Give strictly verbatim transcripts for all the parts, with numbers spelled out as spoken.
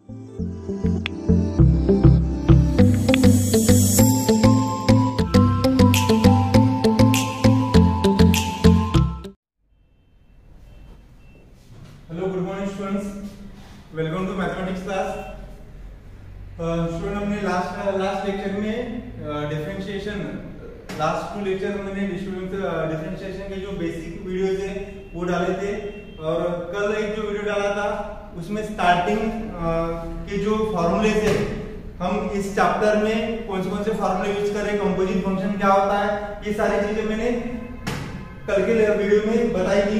Hello, good morning students, welcome to mathematics class. Student हमने last last lecture में differentiation last two lecture में मैंने differentiation के जो बेसिक वीडियोज है वो डाले थे, और कल एक जो वीडियो डाला था उसमें स्टार्टिंग के जो फॉर्मूले थे, हम इस चैप्टर में कौन से कौन से फॉर्मूले यूज करें, कंपोजिट फंक्शन क्या होता है, ये सारी चीजें मैंने कल के वीडियो में बताई थी।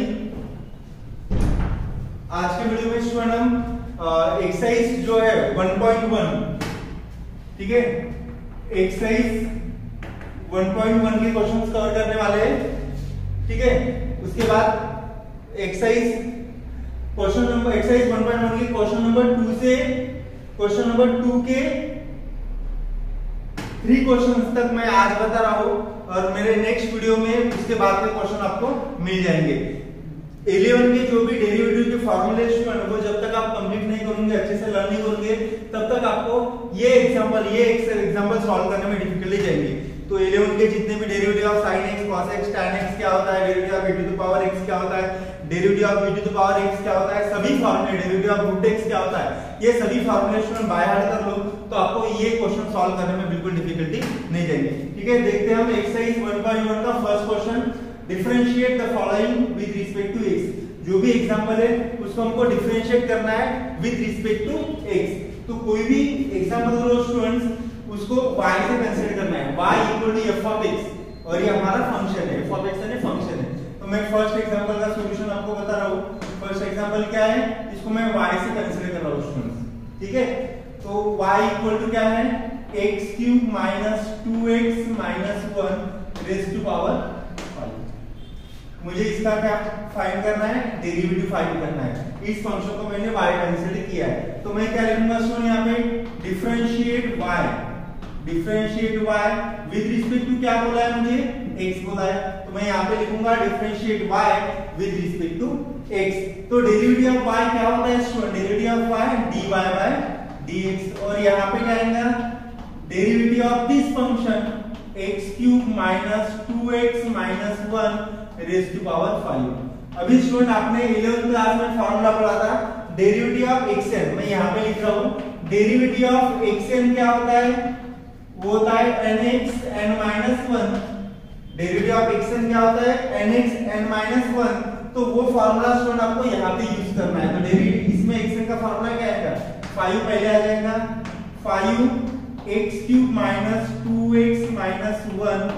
आज के वीडियो में स्टूडेंट हम एक्सरसाइज जो है वन पॉइंट वन, ठीक है, एक्सरसाइज वन पॉइंट वन के क्वेश्चंस कवर करने वाले हैं, ठीक है। उसके बाद exercise question number exercise one point one के क्वेश्चन नंबर टू से क्वेश्चन नंबर टू के थ्री क्वेश्चंस तक मैं आज बता रहा हूं, और मेरे नेक्स्ट वीडियो में उसके बाद के क्वेश्चन आपको मिल जाएंगे। इलेवन के जो भी डेरिवेटिव के फॉर्मूले वो जब तक आप कंप्लीट नहीं करोगे, अच्छे से लर्न नहीं करोगे, तब तक आपको ये एग्जांपल ये एग्जांपल सॉल्व करने में डिफिकल्टी जाएगी। तो इलेवन के जितने भी derivative of sin x, cos x, tan x क्या होता है, derivative of e to the power x क्या होता है, derivative of e to the power x क्या होता है, सभी फॉर्मूले, डेरिवेटिव ऑफ रूट x क्या होता है, ये सभी फॉर्मूले स्टूडेंट बाय हार्ट कर लो, तो आपको ये क्वेश्चन सॉल्व करने में बिल्कुल डिफिकल्टी नहीं जाएगी, ठीक है। देखते हैं हम एक्सरसाइज वन पॉइंट वन का first question, differentiate the following with respect to x। जो भी एग्जांपल है उसको हमको डिफरेंशिएट करना है विद रिस्पेक्ट टू x। तो कोई भी एग्जांपल लो स्टूडेंट्स, उसको y से कंसीडर करना है, y equal to f of x, और ये हमारा फंक्शन है, f ऑफ x है फंक्शन है। तो मैं फर्स्ट एग्जांपल का सॉल्यूशन आपको बता रहा हूं। फर्स्ट एग्जांपल क्या है, इसको मैं y से कंसीडर कर रहा हूं स्टूडेंट्स, ठीक है। तो y इक्वल टू क्या है, x cube minus two x minus one raise to power five. मुझे इसका क्या फाइंड करना है, डेरिवेटिव फाइंड करना है। इस फंक्शन को मैंने y कंसीडर किया है, तो मैं क्या लिखूंगा सुन, यहाँ पे differentiate y, differentiate y with respect to क्या बोला है मुझे, x बोला है, तो मैं यहाँ पे लिखूंगा differentiate y with respect to x। तो डेरिवेटिव ऑफ y क्या होता है student, derivative of y dy bye dx, और यहाँ पे क्या आएगा, derivative of this function x cube minus two x minus one raise to power five. अभी स्टूडेंट आपने इलेवेंथ क्लास में फार्मूला पढ़ा था डेरिवेटिव ऑफ xn, मैं यहाँ पे लिख रहा हूँ, डेरिवेटिव ऑफ xn क्या होता है, वो होता है nx n minus one. Derivative of xn क्या होता है, nx n माइनस वन। तो वो फार्मूला स्टूडेंट आपको यहाँ पे यूज करना है। तो डेरिवेटिव इसमें xn का फार्मूला क्या आएगा, फाइव पहले आ जाएगा, five x cube minus two x minus one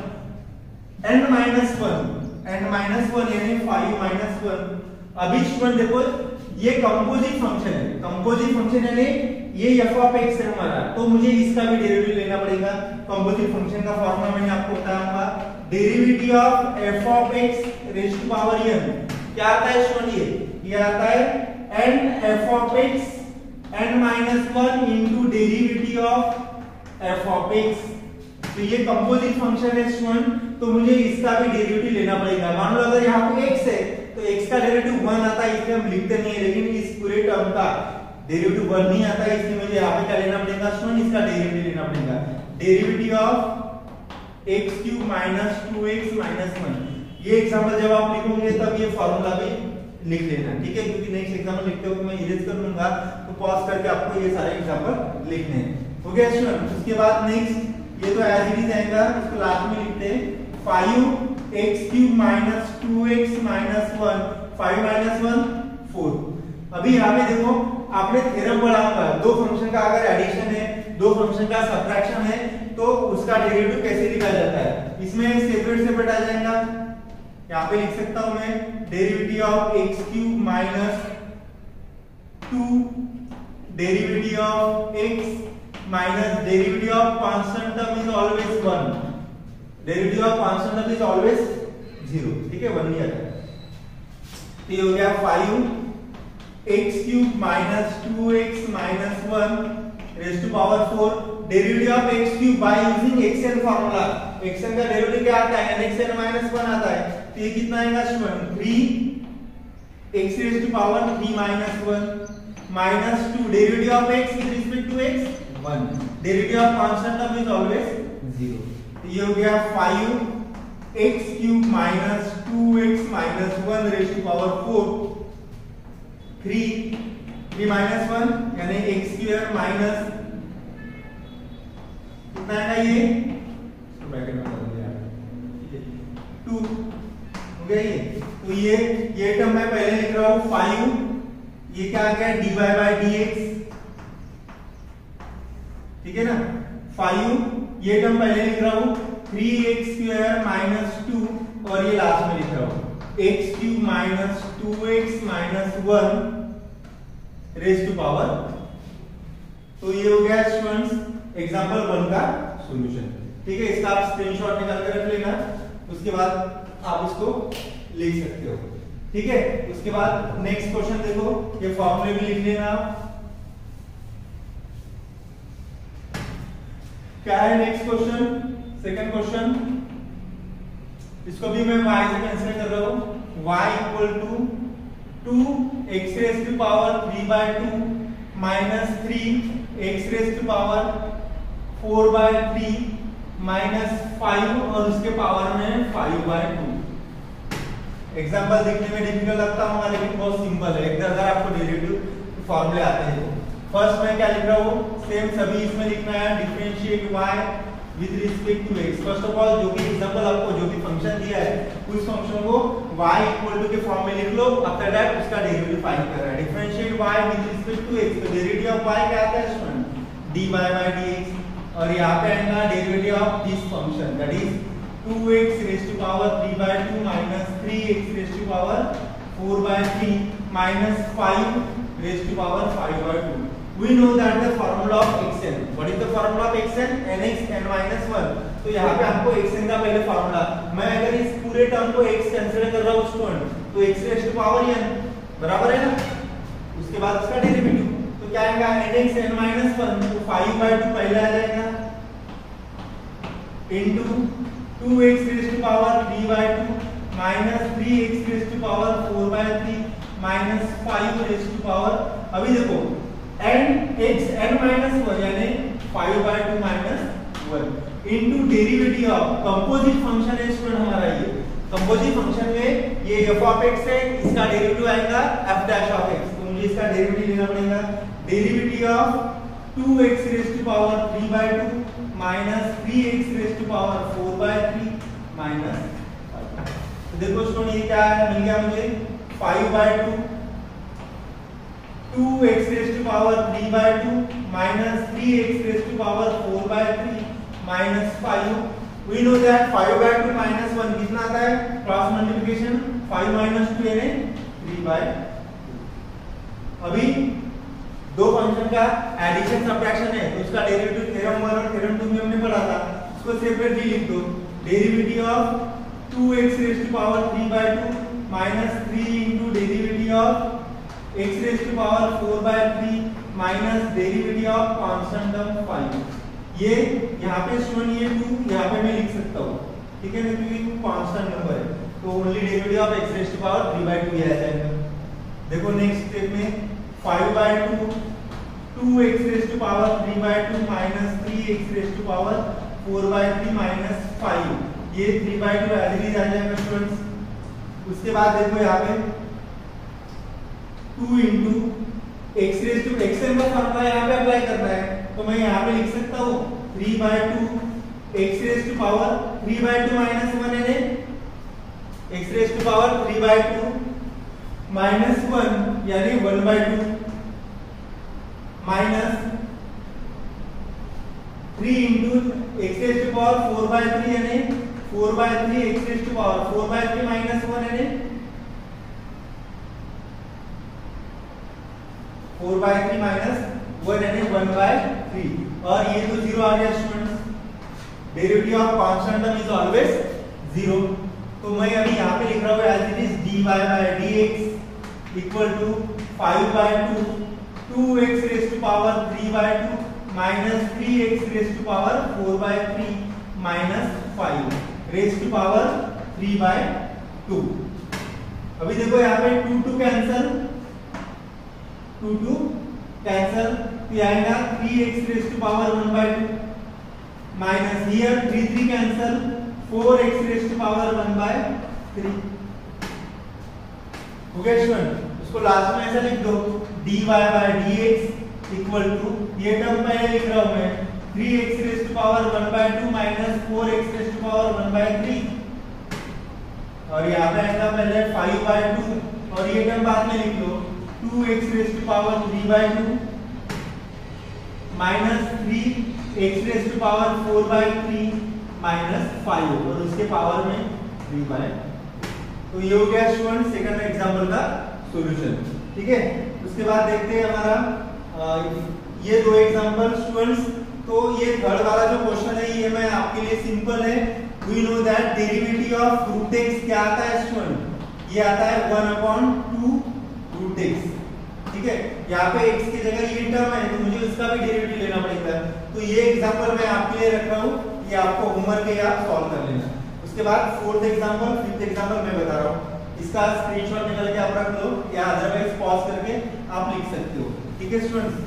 n minus one, n minus one यानी फाइव माइनस वन। अभी स्टूडेंट देखो ये कंपोजिट फंक्शन है, कंपोजिट फंक्शन यानी ये f ऑफ x है हमारा, तो मुझे इसका भी डेरिवेटिव लेना पड़ेगा। कंपोजिट फंक्शन का फार्मूला मैंने आपको बताया, derivative of f of x raise to power n क्या आता है स्टूडेंट, ये ये आता है n f of x n minus one into derivative of f of x। तो ये कंपोजिट फंक्शन है स्टूडेंट, तो मुझे इसका भी डेरिवेटिव लेना पड़ेगा। मान लो अगर यहाँ पे x है तो x का डेरिवेटिव वन आता है, इसलिए हम लिखते नहीं है, लेकिन इस पूरे टर्म का डेरिवेटिव वन नहीं आता है, इसलिए मुझे यहाँ पे क्या लेना पड़ेगा स्टूडेंट, इसका डेरिवेटिव लेना पड़ेगा, derivative of x cube minus two x minus one. ये एग्जांपल जब आप लिखोगे तब ये फार्मूला भी लिख लेना, ठीक है, क्योंकि नेक्स्ट एग्जांपल लिखते हुए मैं इरेज कर लूंगा, तो पॉज करके आपको ये सारे एग्जांपल लिखने हैं। हो गया स्टूडेंट। उसके बाद नेक्स्ट ये तो एज इट इज आएगा, इसको लास्ट में लिखते हैं, five x cube minus two x minus one, five minus one four. अभी यहाँ पे देखो आपने थ्योरम पढ़ा होगा, दो फंक्शन का अगर एडिशन है, दो फंक्शन का सब्ट्रैक्शन है, तो उसका डेरिवेटिव कैसे लिखा जाता है, इसमें सेपरेट सेपरेट आ जाएगा। यहाँ पे लिख सकता हूं मैं derivative of x cube minus two derivative of x minus derivative of constant term is always one, derivative of constant term is always zero, ठीक है, वन नहीं आता। तो ये हो गया five x cube minus two x minus one raise to power four, derivative of x cube by using xn formula. xn का derivative क्या आता है, nxn माइनस वन आता है, तो ये कितना आएगा student, three x raise to power three minus one minus two. Derivative of x with respect to x one. Derivative of constant term is always zero. ये हो गया five x cube minus two x minus one raise to power four. Three three minus one यानी x square minus कितना है ये bracket में कर दिया टू हो गया ये. तो ये ये टर्म मैं पहले लिख रहा हूं फाइव. ये क्या आ गया d y by d x. ठीक है ना. फाइव ये टर्म पहले लिख रहा हूं three x square minus two और ये लास्ट में लिख रहा हूं x cube minus two x minus one raise to power. तो ये हो गया स्टूडेंट्स एग्जांपल वन का सॉल्यूशन. ठीक है. इसका आप स्क्रीनशॉट निकाल कर रख लेना. उसके बाद आप इसको लिख सकते हो. ठीक है. उसके बाद नेक्स्ट क्वेश्चन देखो. ये फॉर्मूले भी लिख लेना. क्या है नेक्स्ट क्वेश्चन. Second question. इसको भी मैं y से कैंसिल कर रहा हूं. y equal to two x raise to power three by two minus three x raise to power four by three minus five और उसके पावर में फाइव बाय टू. एग्जाम्पल देखने में डिफिकल्ट लगता होगा लेकिन बहुत सिंपल है. एक अगर आपको डेरिवेटिव फॉर्मूले आते हैं तो फर्स्ट मैं क्या लिख रहा हूँ सेम सभी इसमें लिखना है. Differentiate y with respect to x. First of all जो भी एग्जांपल आपको जो भी फंक्शन दिया है उस फंक्शन को y इक्वल टू के फॉर्म में लिख लो. आफ्टर दैट उसका डेरिवेटिव फाइंड करना है. Differentiate y with respect to x. तो डेरिवेटिव ऑफ y क्या आता है स्टूडेंट dy बाय dx. और यहाँ पे आएगा derivative of this function that is two x raise to power three by two minus three x raise to power four by three minus five raise to power five by two. We know that the formula of xn. What is the formula of xn? nx n minus one. तो यहाँ पे आपको xn का पहले formula. मैं अगर इस पूरे टर्म को x कंसीडर कर रहा हूँ स्टूडेंट तो x raise to power n बराबर है ना. उसके बाद इसका डेरिवेटिव तो क्या आएगा nx n minus वन. तो फाइव बाय टू पहले आ जाएगा into two x raise to power three by two minus three x raise to power four by three minus five raise to power. अभी देखो n x n minus one यानी five by two minus one into derivative of composite function है student हमारा. ये composite function में ये f of x है. इसका डेरिवेटिव आएगा f डैश ऑफ x. तो मुझे इसका डेरिवेटिव लेना पड़ेगा. Derivative of two x raise to power three by two minus three x raise to power four by three minus five. तो देखो स्टूडेंट ये क्या है मिल गया मुझे five by two two x raise to power three by two minus three x raise to power four by three minus five. We know that five by two minus one कितना आता है cross multiplication. Five minus two यानी three by two. अभी दो function का addition subtraction है तो उसका डेरिवेटिव थ्योरम वन और थ्योरम टू में हमने पढ़ा था. उसको सेपरेटली लिख दो. Derivative of two x raise to power three by two minus three into derivative of x raise to power four by three minus derivative of constant term five. ये यहाँ पे स्टूडेंट ये टू यहाँ पे मैं लिख सकता हूँ. ठीक है ना क्योंकि कांस्टेंट नंबर है तो only derivative of x raise to power three by two ये आ जाएगा. देखो नेक्स्ट स्टेप में five by two two x raise to power three by two minus three x raise to power four by three minus five. ये three by two as it is आ जाएगा students. उसके बाद देखो यहाँ पे two into x raise to x n का formula यहाँ पे अप्लाई करना है तो मैं यहाँ पे लिख सकता हूँ three by two x raise to power three by two minus one है x raise to power three by two minus one यानी one by two minus three into x raise to power four by three यानी four by three x raise to power four by three minus one यानी four by three minus one यानी one by three. और ये तो zero आ गया students. Derivative of constant term is always zero. तो मैं अभी यहाँ पे लिख रहा हूँ as it is dy bye dx equal to five by two two x raise to power three by two minus three x raise to power four by three minus five raise to power three by two. अभी देखो यहाँ पे two two cancel two two cancel, तो आएगा three x raise to power one by two minus here three three cancel four x raise to power one by three. Okay student, उसको लास्ट में ऐसा लिख दो dy bye dx equal to, ये term पहले लिख रहा हूं मैं, three x raise to power one by two minus four x raise to power one by three, और यहाँ पे आएगा पहले फाइव बाय टू और ये टर्म बाद में लिख लो two x raise to power three by two minus three x raise to power four by three minus five और उसके पावर में थ्री बाय। तो ये हो गया स्टूडेंट सेकंड एग्जांपल का सॉल्यूशन। ठीक है, उसके बाद देखते हैं हमारा आ, ये दो एग्जांपल स्टूडेंट्स। तो ये थर्ड वाला जो क्वेश्चन है ये मैं आपके लिए सिंपल है। We know that derivative of root x क्या आता है स्टूडेंट, ये आता है one upon two root x। ठीक है, यहाँ पे x की जगह ये टर्म है तो मुझे इसका भी डेरिवेटिव लेना पड़ेगा। तो ये एग्जांपल मैं आपके लिए रख रहा हूँ, ये आपको होमवर्क है, आप सॉल्व कर लेना। उसके बाद फोर्थ एग्जांपल फिफ्थ एग्जांपल मैं बता रहा हूँ, इसका स्क्रीनशॉट निकाल के आप रख लो या अदरवाइज पॉज करके आप लिख सकते हो। ठीक है स्टूडेंट्स,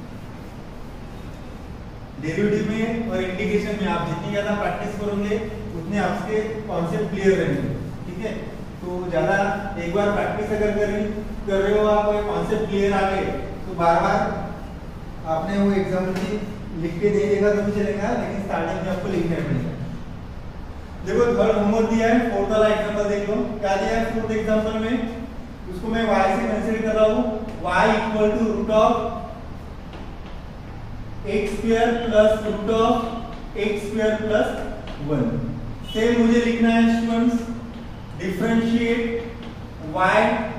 डेरिवेटिव में और इंटीग्रेशन में आप जितनी ज्यादा प्रैक्टिस करोगे उतने आपके कॉन्सेप्ट क्लियर रहेंगे। ठीक है, तो ज्यादा एक बार प्रैक्टिस अगर कर कर रहे हो, आप कॉन्सेप्ट क्लियर आ गए तो बार बार आपने वो एग्जाम्पल की लिख के दे देगा तो भी चलेगा, लेकिन स्टार्टिंग में आपको लिखना पड़ेगा। देखो थर्ड होमवर्क दिया है, फोर्थ वाला एग्जांपल देख लो क्या दिया है। फोर्थ एग्जांपल में उसको मैं y से कंसीडर कर रहा हूँ, y equal to root of x square plus root of x square plus one. Same मुझे लिखना है students, differentiate y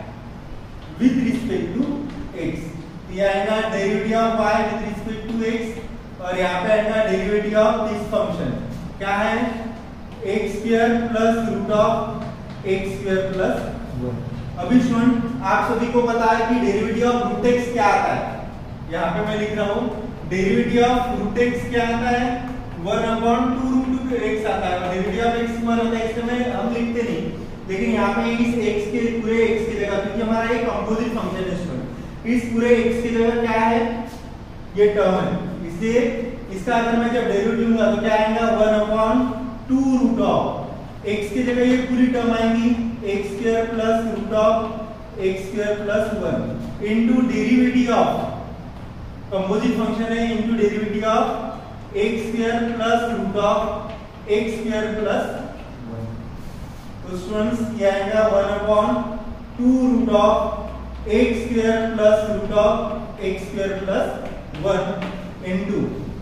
with respect to x। ये आएगा derivative of y with respect to x और यहाँ पे आएगा डेरिवेटिव ऑफ दिस फंक्शन क्या है, x square plus root of x square plus one. अभी स्टूडेंट आप सभी को पता है कि डेरिवेटिव ऑफ रूट एक्स क्या आता है, यहाँ पे मैं लिख रहा हूँ डेरिवेटिव ऑफ रूट एक्स क्या आता है, one upon two root x आता है। डेरिवेटिव ऑफ एक्स वन होता है, इसमें हम लिखते नहीं, लेकिन यहाँ पे इस x के पूरे x की जगह, क्योंकि हमारा एक कंपोजिट फंक्शन है स्टूडेंट, इस पूरे x की जगह क्या है, ये टर्म है, इसलिए इसका अगर मैं जब डेरिवेटिव लूंगा तो क्या आएगा, one upon two root of x की जगह ये पूरी टर्म आएगी x square plus root of x square plus one into derivative of composite function है into derivative of x square plus root of x square plus one. तो students ये आएगा one upon two root of x square plus root of x square plus one into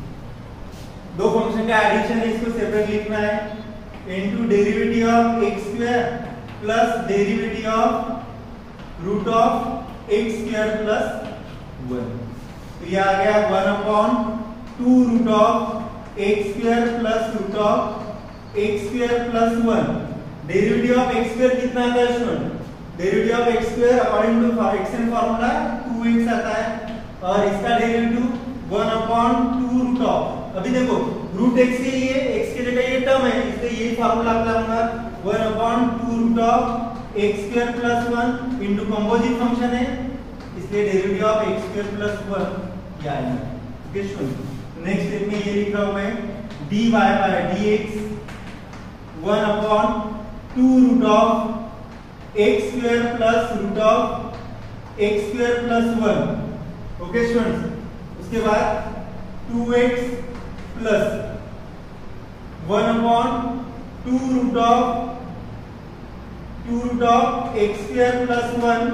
दो function का addition है, इसको separate लिखना है, into derivative of x square plus derivative of root of x square plus one. तो ये आ गया one upon two root of x square plus root of x square plus one. Derivative of x square कितना आता है student, derivative of x square according to x n formula two x आता है और इसका डेरिवेटिव one upon two root of, अभी देखो रूट एक्स के लिए x की जगह ये टर्म है इसलिए यही फार्मूला अप्लाई होगा, one upon two root of x square plus one into composite function है इसलिए derivative of x square plus one क्या आएगा। ओके स्टूडेंट, नेक्स्ट स्टेप में ये लिख रहा हूं मैं dy bye dx one upon two root of x square plus root of x square plus one. Okay students, उसके बाद two x plus one upon two root of two root of x square plus one,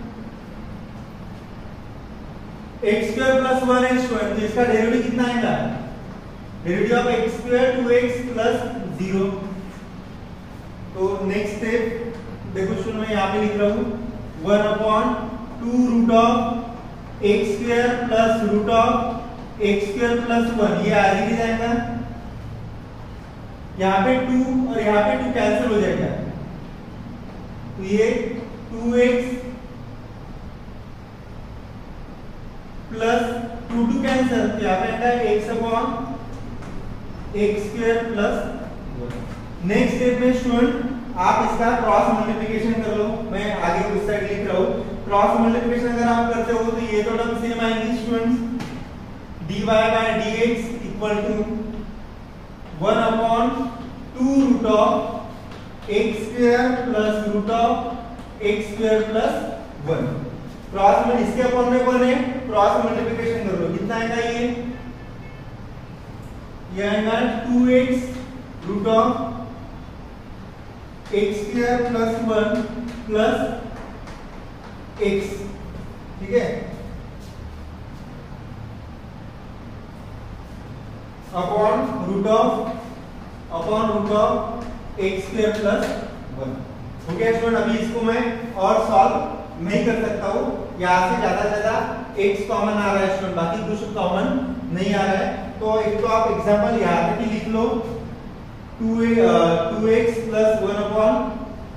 x square plus one है square, तो इसका derivative कितना आएगा, derivative of x square two x plus zero. तो next step देखो student मैं यहाँ पे लिख रहा हूँ one upon two root of x square plus root of x square plus one, ये आगे भी जाएगा, यहाँ पे टू और यहाँ पे टू कैंसिल हो जाएगा तो ये two x plus two two cancel, तो यहाँ पे आता है x upon x square plus one. Next step में स्टूडेंट आप इसका क्रॉस मल्टीप्लिकेशन कर लो, मैं आगे उस साइड लिख रहा हूँ क्रॉस मल्टीप्लिकेशन अगर आप करते हो तो ये तो टर्म सेम आएंगी students, dy by dx equal to one upon two root of x square plus root of x square plus one. Cross में इसके अपॉन में वन है, क्रॉस मल्टीप्लिकेशन कर लो, कितना आएगा ये ये आएगा two x root of x square plus one plus x, ठीक है, upon root of upon root of x square plus one. हो गया स्टूडेंट। अभी इसको मैं और सॉल्व नहीं कर सकता हूँ, यहाँ से ज्यादा से ज्यादा x कॉमन आ रहा है स्टूडेंट, बाकी कुछ कॉमन नहीं आ रहा है। तो एक तो आप एग्जांपल यहाँ पे भी लिख लो, two x plus one upon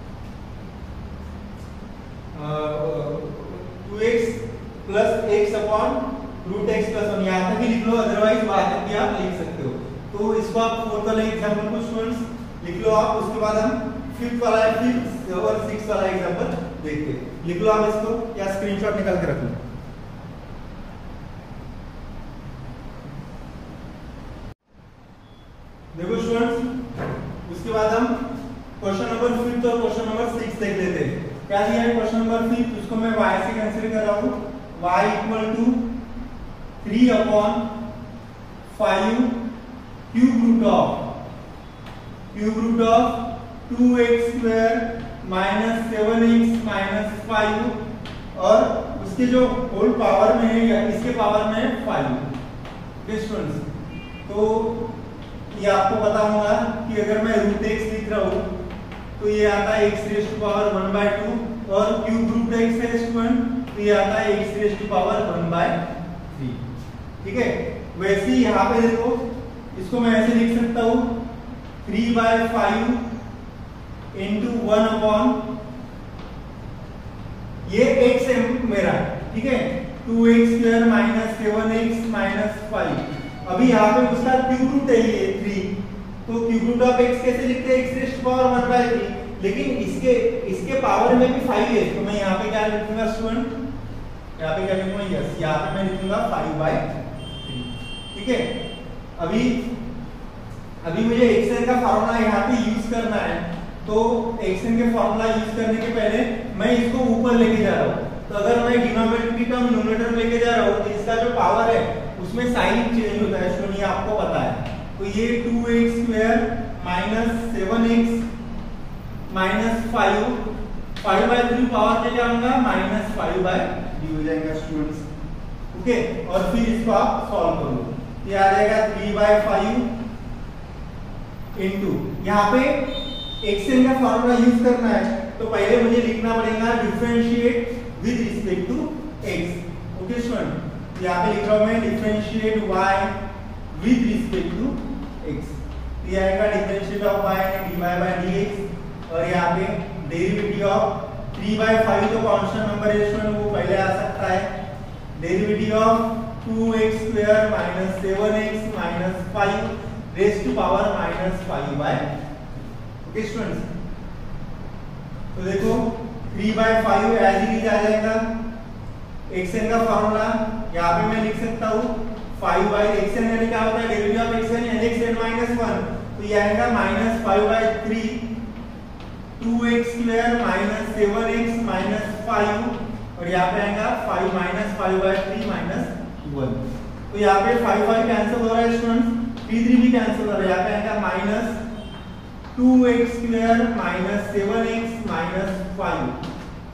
two x plus x upon root x plus one, यहाँ तक भी लिख लो, अदरवाइज वहां तक भी आप लिख सकते हो। तो इसको आप फोर्थ वाला एग्जांपल को स्टूडेंट्स लिख लो आप, उसके बाद हम फिफ्थ वाला फिफ्थ और सिक्स्थ वाला एग्जांपल देखते हैं। लिख लो आप इसको या स्क्रीनशॉट निकाल के रख लो। देखो स्टूडेंट्स, उसके बाद हम क्वेश्चन नंबर फिफ्थ और क्वेश्चन नंबर सिक्स देख लेते हैं। क्या दिया है क्वेश्चन नंबर फिफ्थ, उसको मैं y से कंसीडर कर रहा हूँ, y equal to three upon five cube root of cube root of two x square minus seven x minus five और उसके जो होल पावर में है या इसके पावर में है फाइव। स्टूडेंट्स तो ये आपको पता होगा कि अगर मैं रूट एक्स लिख रहा हूँ तो ये आता है x raise to power one by two और क्यूब रूट एक्स है स्टूडेंट तो ये आता है x raise to power one by three. ठीक है, वैसे ही यहाँ पे देखो, इसको मैं ऐसे लिख सकता हूँ three by five into one upon ये एक्स है मेरा, ठीक है, two x square minus seven x minus five. अभी यहाँ पे उसका क्यूब रूट है ये थ्री, तो क्यूब रूट ऑफ एक्स कैसे लिखते हैं, x raise to power one by three, लेकिन इसके इसके पावर में भी फाइव है, तो मैं यहाँ पे क्या लिखूंगा स्टूडेंट, यहाँ पे क्या लिखूंगा, यस यहाँ पे मैं लिखूंगा फाइव बाय थ्री। ठीक है, अभी अभी मुझे एक्सएन का फॉर्मूला यहाँ पे यूज करना है, तो एक्सएन के फॉर्मूला यूज करने के पहले मैं इसको ऊपर लेके जा रहा हूँ। तो अगर मैं डिनोमिनेटर की टर्म न्यूमरेटर में लेके जा रहा हूँ तो इसका जो पावर है उसमें साइन चेंज होता है स्टूडेंट, ये आपको पता है। तो ये two x square minus seven x minus five, five by three power में क्या होगा माइनस फाइव बाय थ्री हो जाएगा स्टूडेंट्स। ओके, और फिर इसको आप सॉल्व करो, ये आ जाएगा थ्री बाय फाइव इंटू, यहाँ पे एक्सएन का फॉर्मूला यूज करना है तो पहले मुझे लिखना पड़ेगा differentiate with respect to x. Okay student, यहाँ पे लिख रहा हूँ मैं differentiate y with respect to x, ये आएगा डिफरेंशिएट ऑफ y यानी dy बाय dx, और यहाँ पे derivative of three by five तो कांस्टेंट नंबर है स्टूडेंट, वो पहले आ सकता है, derivative of two x square minus seven x minus five raise to power minus five by. Okay students, तो देखो three by five as it is आ जाएगा, एक्सएन का फॉर्मूला यहाँ पे मैं लिख सकता हूँ फाइव बाय एक्सएन यानी क्या होता है derivative of x n n x n minus one, तो ये आएगा minus five by three two x square minus seven x minus five, और यहाँ पे आएगा five minus five by three minus one, तो यहाँ पे फाइव फाइव कैंसिल हो रहा है स्टूडेंट्स, थ्री थ्री भी कैंसिल हो रहा है, यहाँ पे आएगा minus two x square minus seven x minus five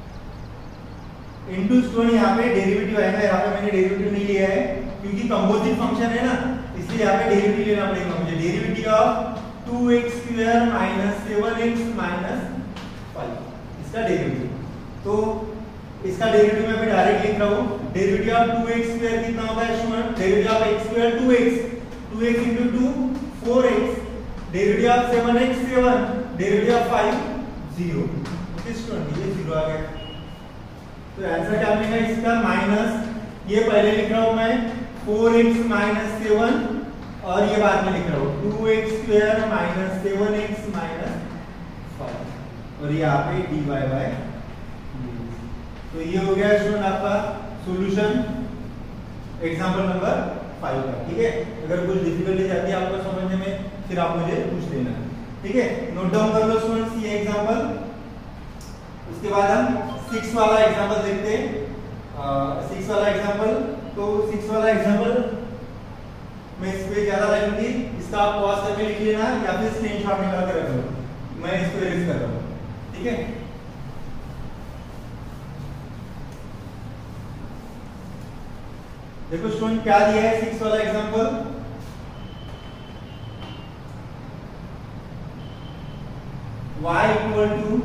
into student यहाँ पे डेरिवेटिव आएगा, यहाँ पे मैंने डेरिवेटिव नहीं लिया है क्योंकि कंपोजिट फंक्शन है ना, इसलिए यहाँ पे डेरिवेटिव लेना पड़ेगा मुझे, derivative of two x square minus seven x minus five, इसका डेरिवेटिव। तो इसका डेरिवेटिव मैं डायरेक्ट लिख रहा हूँ, derivative of two x square कितना होता है student, derivative of x square two x, two x into two four x, derivative of seven x seven, derivative of five zero. Okay student, ये zero आ गया, तो आंसर क्या मिलेगा इसका माइनस, ये पहले लिख रहा हूं मैं फोर एक्स माइनस सेवन, और ये बाद में लिख रहा हूं two x square minus seven x minus five, और यहाँ पे dy बाय। तो ये हो गया स्टूडेंट आपका सॉल्यूशन एग्जांपल नंबर फाइव का। ठीक है, अगर कुछ डिफिकल्टी जाती है आपको समझने में फिर आप मुझे पूछ लेना। ठीक है, नोट डाउन कर लो स्टूडेंट्स ये एग्जांपल। उसके बाद हम सिक्स वाला एग्जांपल देखते हैं। सिक्स वाला एग्जांपल, तो सिक्स वाला एग्जांपल मैं इस पे ज्यादा लगूंगी, इसका आप पॉज करके लिख लेना या फिर स्क्रीनशॉट निकाल के रख लो, मैं इसको इरेज कर रहा हूं। ठीक है, देखो स्टूडेंट क्या दिया है सिक्स वाला example. y equal to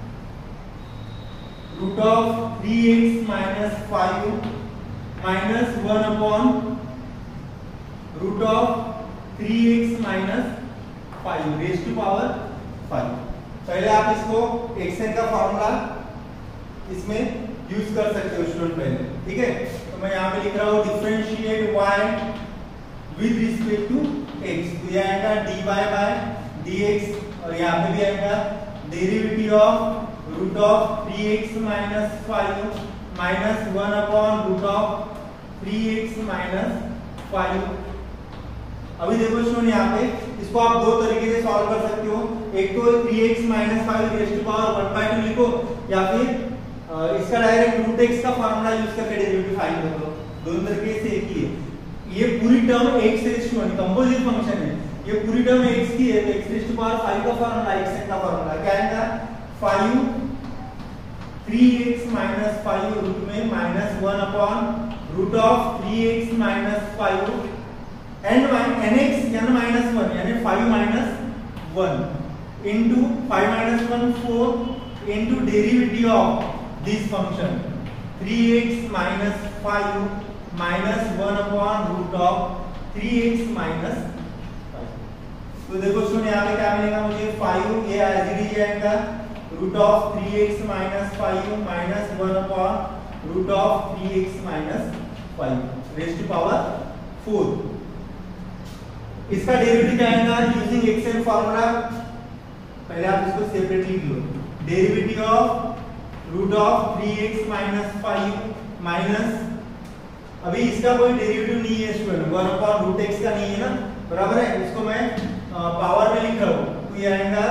root of three x minus five minus one upon root of three x minus five raise to power five. पहले आप इसको एक्सएन का फॉर्मूला इसमें यूज कर सकते हो स्टूडेंट पहले। ठीक है, तो मैं यहाँ पे लिख रहा हूँ differentiate y with respect to x, तो ये आएगा dy बाय dx, और यहाँ पे भी आएगा derivative of root of three x minus five minus one upon root of three x minus five. अभी देखो स्टूडेंट यहाँ पे इसको आप दो तरीके से सॉल्व कर सकते हो, एक तो three x minus five raise to power one by two लिखो, या फिर इसका डायरेक्ट रूट एक्स का फार्मूला यूज करके डेरिवेटिव फाइंड कर लो। दोनों तरीके से एक ही है। ये पूरी term x raise to composite function है, ये पूरी टर्म x की है, तो x raise to power five का फार्मूला x का फार्मूला क्या आएगा five three x minus five root में minus one upon root of three x minus five and nx यानी माइनस वन यानी five minus one into five minus one four into derivative of this function three x minus five minus one upon root of three x minus five. तो देखो सुन यहाँ पे क्या मिलेगा मुझे five, ये एज इट इज आएगा root of three x minus five minus one upon root of three x minus five raise to power four. इसका डेरिवेटिव क्या आएगा यूजिंग एक्सएन फार्मूला। पहले आप इसको सेपरेटली लिख लो, derivative of root of three x minus five minus, अभी इसका कोई डेरिवेटिव नहीं है student, one upon root x का नहीं है ना, बराबर है, इसको मैं पावर में लिख रहा हूं, तो ये आएगा,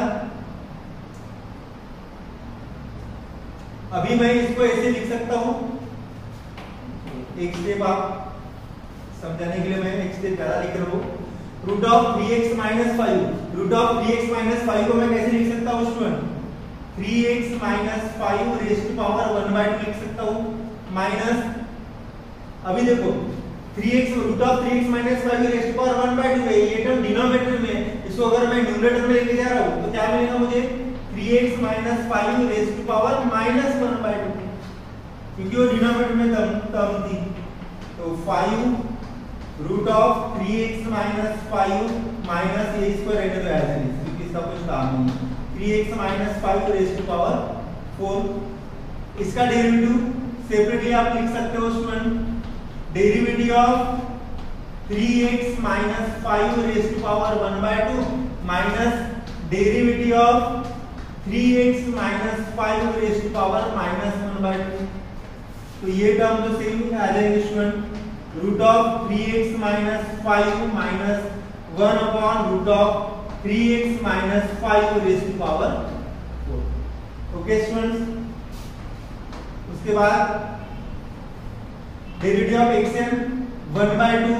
अभी मैं इसको ऐसे लिख सकता हूं, एक स्टेप आप समझाने के लिए मैं एक स्टेप ज्यादा लिख रहा हूं, root of three x minus five, root of three x minus five को मैं कैसे लिख सकता हूं student, three x minus five raise to power one by two लिख सकता हूं, माइनस, अभी देखो three x root of three x minus five raise to power one by two है, ये टर्म डिनोमिनेटर में, इसको अगर मैं न्यूमरेटर में लेके जा रहा हूं तो क्या मिलेगा मुझे three x minus five raise to power minus one by two, क्योंकि वो डिनोमिनेटर में टर्म टर्म थी, तो five root of three x minus five minus ये इसको रहने दो ऐसे ही, क्योंकि इसका कुछ काम नहीं है, three x minus five raise to power four. इसका डेरिवेटिव सेपरेटली आप लिख सकते हो student, derivative of three x minus five raise to power one by two minus derivative of three x minus five raise to power minus one by two, तो ये term तो same आ जाएंगे student, root of three x minus five minus one upon root of three x minus five raise to power four. Okay students, उसके बाद derivative of x n one by two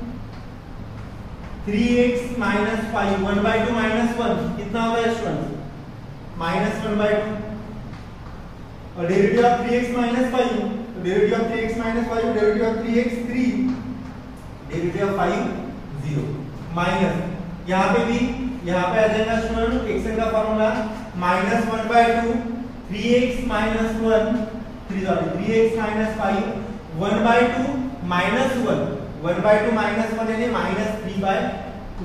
three x minus five, one by two minus one कितना होगा students minus one by two, और derivative of three x minus five, derivative of three x minus five, derivative of three x three, derivative of five zero, minus यहाँ पे भी यहाँ पे आ जाएगा स्टूडेंट एक्सएन का formula minus one by two three x minus one three sorry three x minus five one by two minus one, one by two minus one यानी minus three by two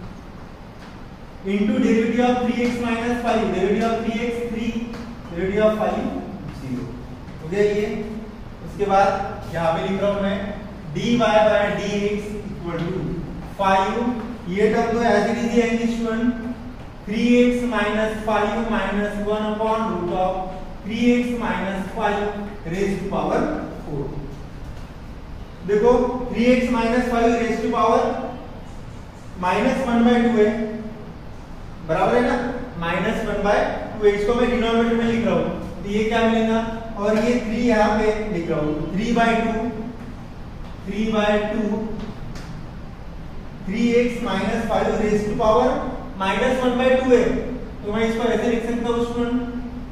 into derivative of three x minus five, derivative of three x three, derivative of five zero, हो गया ये। उसके बाद यहाँ पे लिख रहा हूँ मैं dy bye dx equal to five, ये टर्म तो एज इट इज आएंगे student, three x minus five minus one upon root of three x minus five raise to power four. देखो three x minus five raise to power minus one by two है, बराबर है ना, minus one by to. इसको मैं denominator में लिख रहा हूं, तो ये क्या मिलेगा, और ये थ्री यहाँ पे लिख रहा हूं, three by two, three by two three x minus five raise to power minus one by two है, तो मैं इसको ऐसे लिख सकता हूँ student,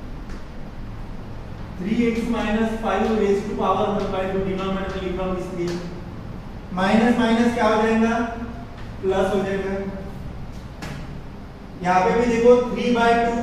three x minus five raise to power one by two, denominator में लिख रहा हूँ इसलिए, माइनस माइनस क्या हो जाएगा, प्लस हो जाएगा। यहाँ पे भी देखो three by two,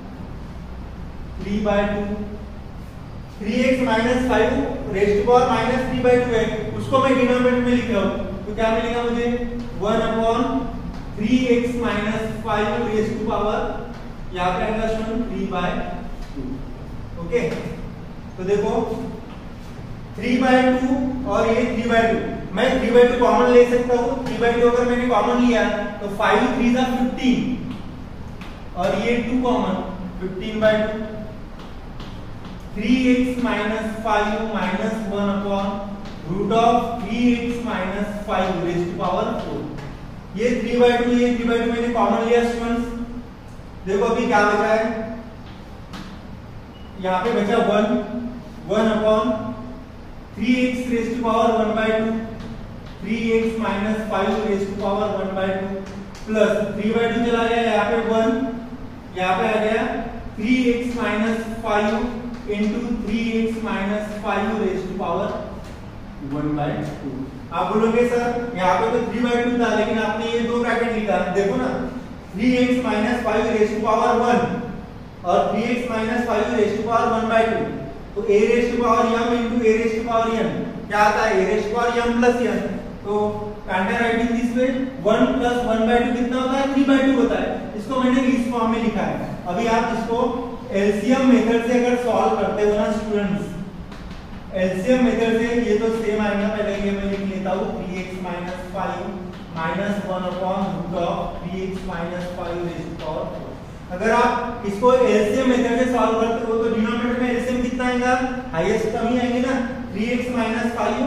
three by two, three x minus five raise to power minus three by two है, उसको मैं डिनोमिनेटर में लिख रहा हूँ, तो क्या मिलेगा मुझे, one upon three x minus five raise to power, यहाँ पे आएगा student three by two. Okay, तो देखो थ्री बाय टू और ये थ्री बाय टू, मैं थ्री बाय टू कॉमन ले सकता हूँ, थ्री बाय टू अगर मैंने कॉमन लिया तो फाइव थ्री जा फिफ्टीन, और ये two common, fifteen by two, three x minus five minus one upon root of three x minus five raise to power four. ये थ्री बाय टू, ये three by two मैंने common लिया students, देखो अभी क्या बचा है, यहाँ पे बचा one, one upon three x raise to power one by two, three x minus five raise to power one by two, plus three by to चला गया, यहाँ पे वन, यहाँ पे आ गया three x minus five into three x minus five raise to power one by two. आप बोलोगे सर यहाँ पे तो थ्री बाय टू था, लेकिन आपने ये दो ब्रैकेट लिखा, देखो ना, three x minus five raise to power one और three x minus five raise to power one by two, तो a raise to power m into a raise to power n क्या आता है, a raise to power m plus n, तो kind writing this way, one plus one by two कितना होता है, three by to होता है, इसको मैंने इस फॉर्म में लिखा है। अभी आप इसको एलसीएम मेथड से अगर सॉल्व करते हो ना स्टूडेंट्स, एलसीएम मेथड से ये तो सेम आएगा, पहले ये मैं लिख लेता हूँ, three x minus five minus one upon root of three x minus five raise to power four. अगर आप इसको एलसीएम मेथड से सॉल्व करते हो तो डिनोमिनेटर में एलसीएम कितना आएगा, हाईएस्ट टर्म ही आएंगे ना, थ्री एक्स माइनस फाइव,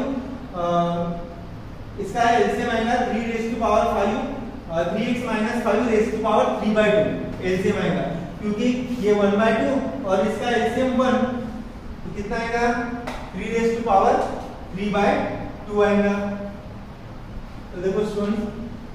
इसका एलसीएम आएगा three raise to power five, three x minus five raise to power three by two LCM आएगा, क्योंकि ये वन बाय टू और इसका एलसीएम वन, तो कितना आएगा, three raise to power three by two आएगा। तो देखो स्टूडेंट,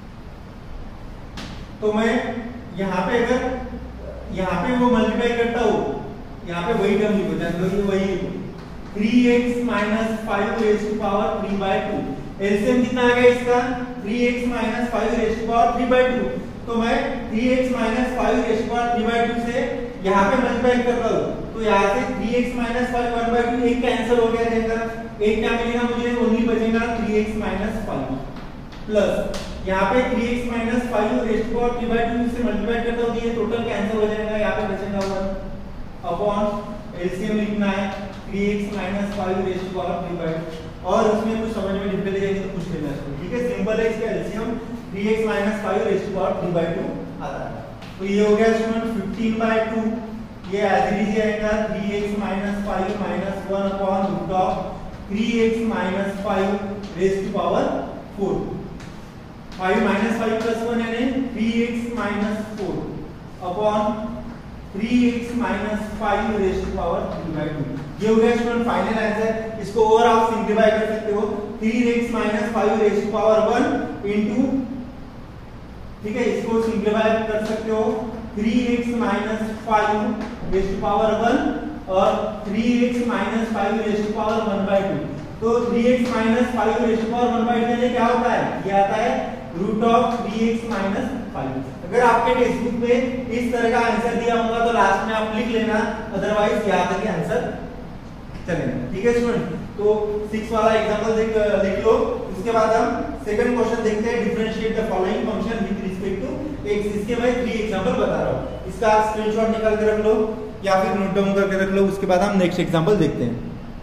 तो मैं यहाँ पे अगर यहाँ पे वो मल्टीप्लाई करता हूँ, यहाँ पे वही टर्म लिखो, जान लो वही लिखो, three x minus five raise to power three by two, LCM कितना आ गया इसका, three x minus five raise to power three by two, तो मैं three x minus five raise to power three by two से यहाँ पे multiply कर रहा हूँ, तो यहाँ से three x minus five one by two एक कैंसिल हो गया रहेगा, एक क्या मिलेगा मुझे, ओनली बचेगा three x minus five, plus यहाँ पे three x minus five raise to power three by two से मल्टीप्लाई करता हूँ, ये टोटल कैंसिल हो जाएगा, यहाँ पे बचेगा वन अपॉन एलसीएम लिखना है three x minus five raise to power three by two, और उसमें कुछ समझ में डिफरेंस जाएगी तो पूछ लेना इसको, ठीक है, सिंपल है, इसका LCM three x minus five raise to power three by two आता है। तो ये हो गया स्टूडेंट फिफ्टीन बाय टू, ये एज इट इज आएगा three x minus five minus one upon root of three x minus five raise to power four, five minus five plus one यानी three x minus four upon three x minus five raise to power three by two. ये हो गया student final answer, इसको और आप simplify कर सकते हो, three x minus five raise to power one into, ठीक है, इसको सिंप्लीफाई कर सकते हो, three x minus five raise to power one और three x minus five raise to power one by two, तो three x minus five raise to power one by two ये क्या होता है, ये आता है root of three x minus five. अगर आपके टेक्स्ट बुक में इस तरह का आंसर दिया होगा तो लास्ट में आप लिख लेना, अदरवाइज याद है कि आंसर चलेगा, ठीक है स्टूडेंट। तो सिक्स वाला एग्जांपल देख लिख लो, उसके बाद हम सेकंड क्वेश्चन देखते हैं, differentiate the following function with respect to x. इसके मैं थ्री एग्जांपल बता रहा हूं, इसका आप स्क्रीनशॉट निकाल के रख लो या फिर नोट डाउन करके रख लो, उसके बाद हम नेक्स्ट एग्जांपल देखते हैं।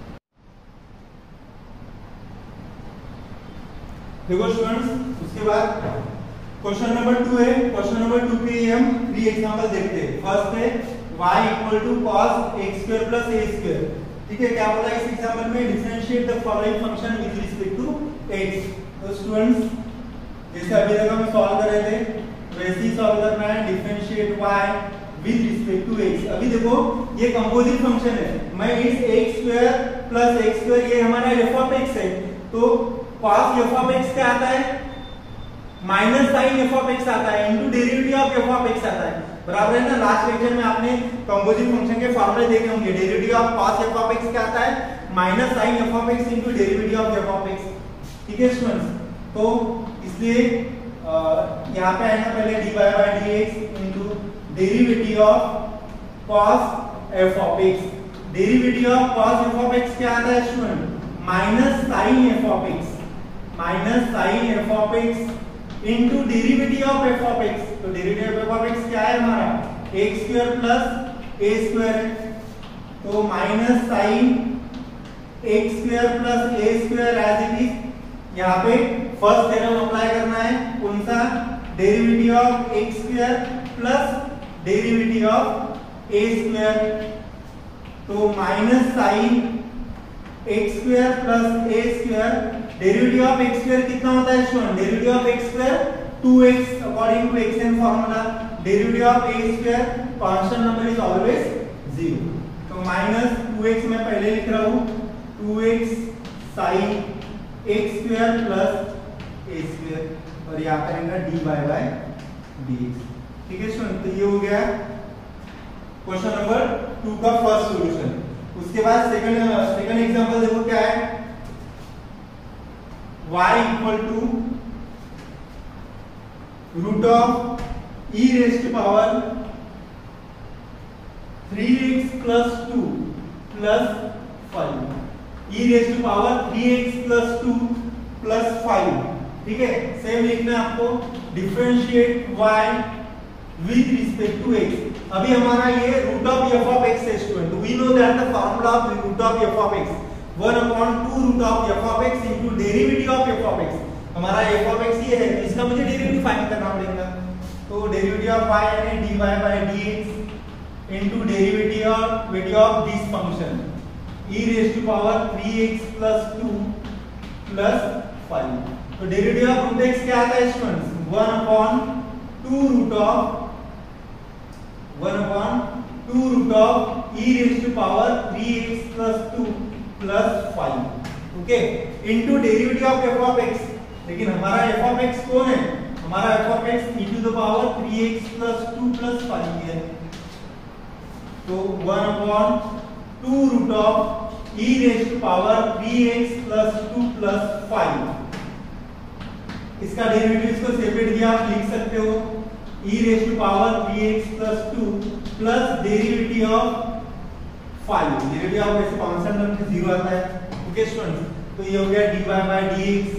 देखो स्टूडेंट्स, उसके बाद क्वेश्चन नंबर टू है, क्वेश्चन नंबर टू के हम थ्री एग्जांपल देखते हैं। फर्स्ट है y equal to cos x square plus a square. ठीक है, क्या बोला इस एग्जांपल में, differentiate the following function with respect to x। तो स्टूडेंट्स जैसे अभी तक हम सॉल्व कर रहे थे वैसे ही सॉल्व करना है, differentiate y with respect to x। अभी देखो ये कंपोजिट फंक्शन है, मैं इस x square plus x square ये हमारा f ऑफ x है, तो cos f ऑफ x क्या आता है, minus sine f of x आता है into derivative of f of x आता है, बराबर है ना। लास्ट लेक्चर में आपने कंपोजिट फंक्शन के फॉर्मूले देखे होंगे, derivative of cos f of x क्या आता है, minus sine f of x into derivative of f of x। ठीक है स्टूडेंट्स, तो इसलिए यहाँ पे आएगा पहले dy by dx into derivative of cos f of x। Derivative of cos f of x क्या आता है student, minus sin f of x, minus sin f of x into derivative of f of x। तो derivative of f of x क्या है हमारा, x square plus a square है, तो minus sin x square plus a square as it is. यहाँ पे first theorem apply करना है, कौन सा, derivative of x square plus derivative of a square, तो minus sine x square plus a square, derivative of x square कितना होता है student, derivative of x square two x according to xn formula, derivative of a square constant number is always zero, तो minus two x मैं पहले लिख रहा हूं, two x sine x square plus a square, और यहाँ पर आएगा dy बाय dx। ठीक है स्टूडेंट, तो ये हो गया क्वेश्चन नंबर टू का फर्स्ट सॉल्यूशन। उसके बाद सेकंड सेकंड एग्जांपल देखो क्या है, y equal to root of e raise to power three x plus two plus five, e raise to power three x plus two plus five. ठीक है, same लिखना है आपको, differentiate y with respect to x। अभी हमारा ये root of f of x है student, we know that the formula of root of f of x one upon two root of f of x into derivative of f of x। हमारा f of x ये है, इसका मुझे derivative find करना पड़ेगा, तो derivative of y यानी dy by dx into derivative of derivative of this function e raise to power three x plus two plus five. तो डेरिवेटिव ऑफ रूट x क्या आता है students, one upon two root of one upon two root of e raise to power three x plus two plus five. Okay, into derivative of f of x, लेकिन हमारा f of x कौन है, हमारा f of x e to the power three x plus two plus five है, तो one upon two root of e raise to power three x plus two plus five. इसका derivative इसको separate दिया आप लिख सकते हो, e raise to power three x plus two plus derivative of five, derivative of ऐसे constant term में zero आता है। ओके स्टूडेंट्स, तो ये हो गया dy by dx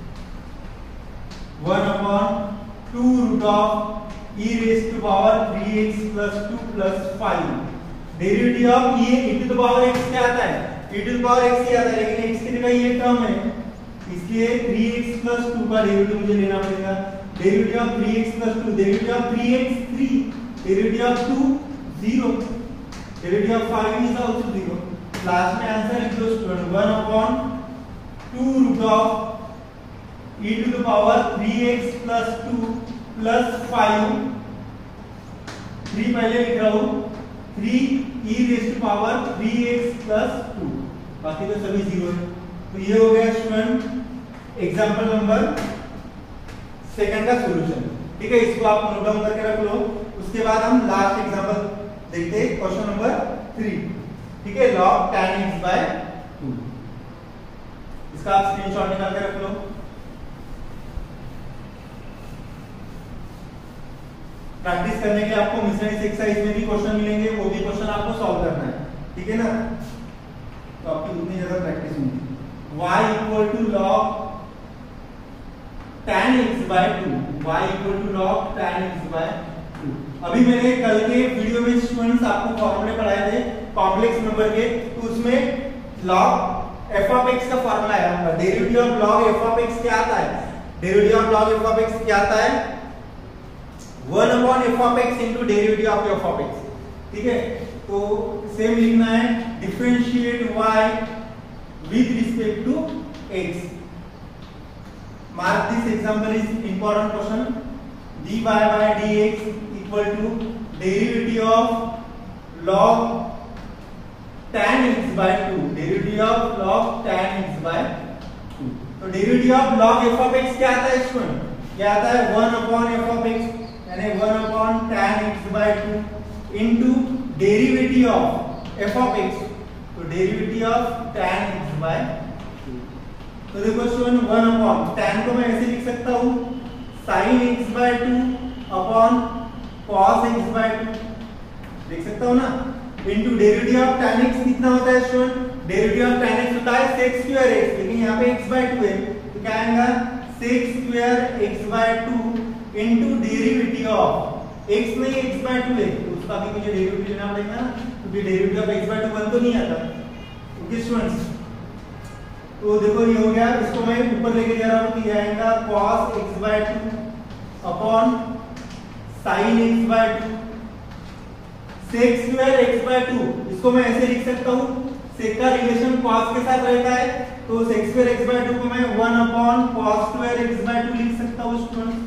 one upon two root of e raise to power three x plus two plus five, derivative of e e to the power x क्या आता है, e to the power x ही आता है, लेकिन x की जगह ये टर्म है, इसलिए थ्री एक्स प्लस टू का डेरिवेटिव मुझे लेना पड़ेगा, derivative of three x plus two, derivative of three x three, derivative of two zero, derivative of five is also zero. Last में आंसर लिख दो student, one upon two root of e to the power three x plus two plus five, three पहले लिख रहा हूं, three e raise to power three x plus two, बाकी तो सभी जीरो है। तो ये हो गया स्टूडेंट एग्जांपल नंबर सेकंड का सॉल्यूशन। ठीक है, इसको आप नोट डाउन करके रख लो। उसके बाद हम लास्ट एग्जांपल देखते हैं, क्वेश्चन नंबर थ्री। ठीक है, log tan x by two, इसका आप स्क्रीनशॉट निकाल के रख लो। प्रैक्टिस करने के लिए आपको मिसलेनियस एक्सरसाइज में भी क्वेश्चन मिलेंगे, वो भी क्वेश्चन आपको सॉल्व करना है। ठीक है ना, तो आपकी उतनी ज्यादा प्रैक्टिस होगी। y equal to log tan x by two, y equal to log tan x by two. अभी मैंने कल के वीडियो में स्टूडेंट्स आपको फॉर्मूले पढ़ाए थे कॉम्प्लेक्स नंबर के, तो उसमें log f of x का फॉर्मूला है, derivative of log f of x क्या आता है, derivative of log f of x क्या आता है, one upon f of x into derivative of f of x। ठीक है, तो सेम लिखना है differentiate y with respect to x. Mark this example is important question. dy by dx equal to derivative of log tan x by two. Derivative of log tan x by two. तो derivative of log f of x क्या आता है student? क्या आता है one upon f of x यानी one upon tan x by two into derivative of f of x. तो derivative of tan x by two. तो देखो स्टूडेंट वन अपॉन tan को मैं ऐसे लिख सकता हूं sin x by टू अपॉन cos x by टू लिख सकता हूं ना, into derivative of tan x कितना होता है student? Derivative of tan x होता है sec स्क्वायर x, लेकिन यहाँ पे x by टू है तो क्या आएगा sec square x by two into derivative of x नहीं x by टू है तो उसका भी मुझे डेरिवेटिव लेना पड़ेगा ना, क्योंकि derivative of x by two one तो नहीं आता. ओके स्टूडेंट्स, तो देखो ये हो गया, इसको मैं ऊपर लेके जा रहा हूं तो ये आएगा cos x by two upon sin x by two sec square x by two. इसको मैं ऐसे लिख सकता हूं, sec का रिलेशन cos के साथ रहता है तो sec square x by two को मैं one upon cos square x by two लिख सकता हूं स्टूडेंट,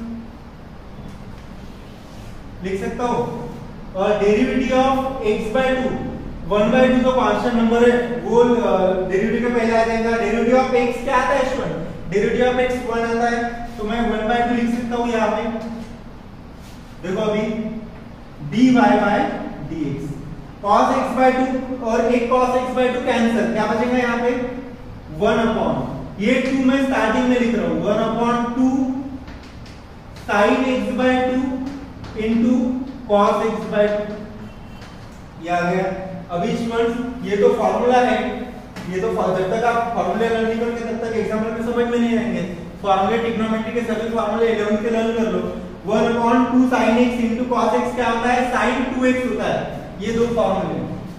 लिख सकता हूं. और derivative of x by two one by two तो कांस्टेंट नंबर है, वो डेरिवेटिव के पहले आ जाएगा. डेरिवेटिव ऑफ x क्या आता है student? Derivative of x one आता है तो मैं वन by टू लिख सकता हूं यहां पे. देखो अभी dy by dx cos x by two और एक cos x by two cancel, क्या बचेगा यहाँ पे वन अपॉन ये टू मैं स्टार्टिंग में लिख रहा हूँ one upon two sin x by two into cos x by two. ये आ गया. अभी स्टूडेंट्स ये तो फार्मूला है, ये तो जब तक आप फार्मूले लर्न नहीं करोगे तब तक एग्जाम्पल में समझ में नहीं आएंगे. फार्मूले ट्रिग्नोमेट्री के सभी फार्मूले इलेवन के लर्न कर लो. One upon two sin x into cos x क्या होता है? sin टू x होता है. ये दो फार्मूले,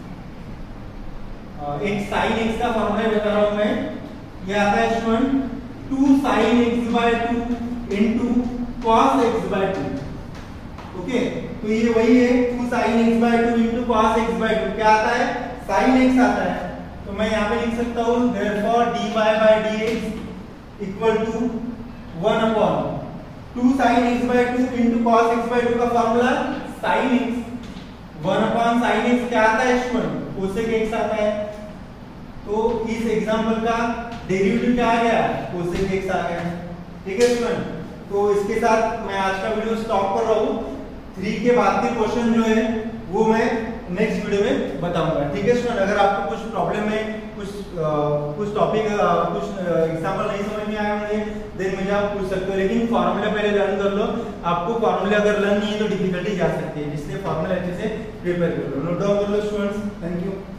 एक sin x का फार्मूला बता रहा हूं मैं, ये आता है student two sin x by two into cos x by two. Okay, तो ये वही है two sin x by two into cos x by two. क्या आता है? sin x आता है. तो मैं यहाँ पे लिख सकता हूँ therefore dy by dx equal to one upon two sin x by two into cos x by two का formula sin x. One upon sin x क्या आता है स्टूडेंट? cosec x आता है. तो इस एग्जांपल का डेरिवेटिव क्या आ गया? cosec x आ गया. ठीक है स्टूडेंट, तो इसके साथ मैं आज का वीडियो स्टॉप कर रहा हूँ. थ्री के बाद के क्वेश्चन जो है वो मैं नेक्स्ट वीडियो में बताऊंगा. ठीक है स्टूडेंट, अगर आपको कुछ प्रॉब्लम है, कुछ आ, कुछ टॉपिक कुछ एग्जांपल नहीं समझ में आया मुझे, देन मुझे आप पूछ सकते हो. लेकिन फार्मूला पहले लर्न कर लो. आपको फार्मूला अगर लर्न नहीं है तो डिफिकल्टी जा सकती है, इसलिए फार्मूला अच्छे से प्रिपेयर कर लो, नोट डाउन कर लो स्टूडेंट्स. Thank you.